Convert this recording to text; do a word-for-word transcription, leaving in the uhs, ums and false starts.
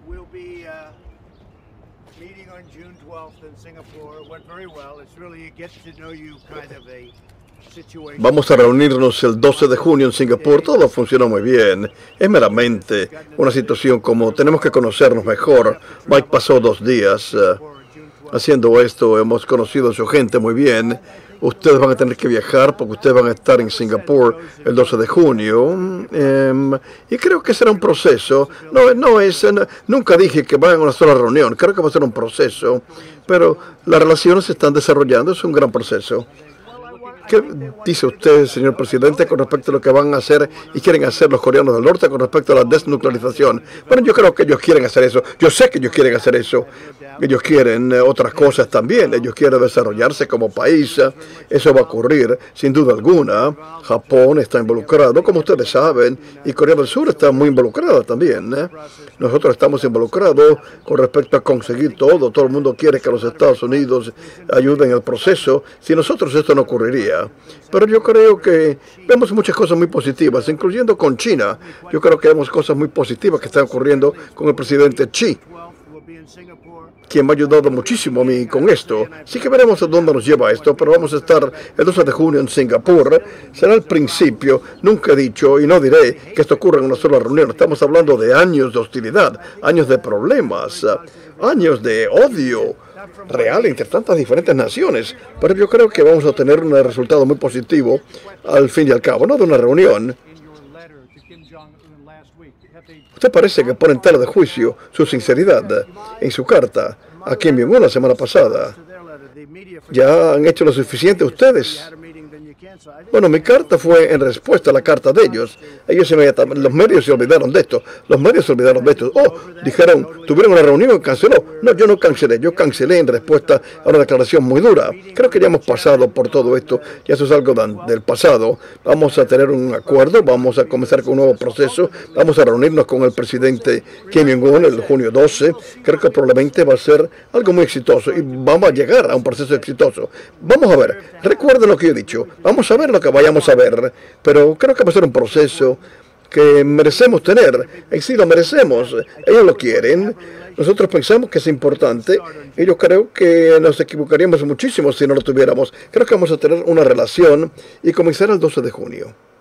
we'll be uh, meeting on June twelfth in Singapore. It went very well. It's really a get to know you kind of a situation. Vamos a reunirnos el doce de junio en Singapur. Todo funcionó muy bien. Es meramente una situación como tenemos que conocernos mejor. Mike pasó dos días uh, haciendo esto. Hemos conocido a su gente muy bien. Ustedes van a tener que viajar porque ustedes van a estar en Singapur el doce de junio. Um, y creo que será un proceso. No, no es, no, nunca dije que vayan a una sola reunión. Creo que va a ser un proceso. Pero las relaciones se están desarrollando. Es un gran proceso. ¿Qué dice usted, señor presidente, con respecto a lo que van a hacer y quieren hacer los coreanos del norte con respecto a la desnuclearización? Bueno, yo creo que ellos quieren hacer eso. Yo sé que ellos quieren hacer eso. Ellos quieren eh, otras cosas también. Ellos quieren desarrollarse como país. Eso va a ocurrir, sin duda alguna. Japón está involucrado, como ustedes saben, y Corea del Sur está muy involucrada también. ¿eh? Nosotros estamos involucrados con respecto a conseguir todo. Todo el mundo quiere que los Estados Unidos ayuden en el proceso. Sin nosotros esto no ocurriría. Pero yo creo que vemos muchas cosas muy positivas, incluyendo con China. Yo creo que vemos cosas muy positivas que están ocurriendo con el presidente Xi, quien me ha ayudado muchísimo a mí con esto. Sí que veremos a dónde nos lleva esto, pero vamos a estar el doce de junio en Singapur. Será el principio. Nunca he dicho y no diré que esto ocurra en una sola reunión. Estamos hablando de años de hostilidad, años de problemas, años de odio real entre tantas diferentes naciones. Pero yo creo que vamos a tener un resultado muy positivo al fin y al cabo, no de una reunión. Usted parece que pone en tela de juicio su sinceridad en su carta a Kim Jong-un la semana pasada. ¿Ya han hecho lo suficiente ustedes? Bueno, mi carta fue en respuesta a la carta de ellos. Ellos inmediatamente, los medios se olvidaron de esto. Los medios se olvidaron de esto. Oh, dijeron, tuvieron una reunión y canceló. No, yo no cancelé. Yo cancelé en respuesta a una declaración muy dura. Creo que ya hemos pasado por todo esto. Ya eso es algo del pasado. Vamos a tener un acuerdo. Vamos a comenzar con un nuevo proceso. Vamos a reunirnos con el presidente Kim Jong-un el junio doce. Creo que probablemente va a ser algo muy exitoso. Y vamos a llegar a un proceso exitoso. Vamos a ver. Recuerden lo que yo he dicho. Vamos a ver lo que vayamos a ver, pero creo que va a ser un proceso que merecemos tener. Y sí, lo merecemos. Ellos lo quieren. Nosotros pensamos que es importante. Y yo creo que nos equivocaríamos muchísimo si no lo tuviéramos. Creo que vamos a tener una relación y comenzar el doce de junio.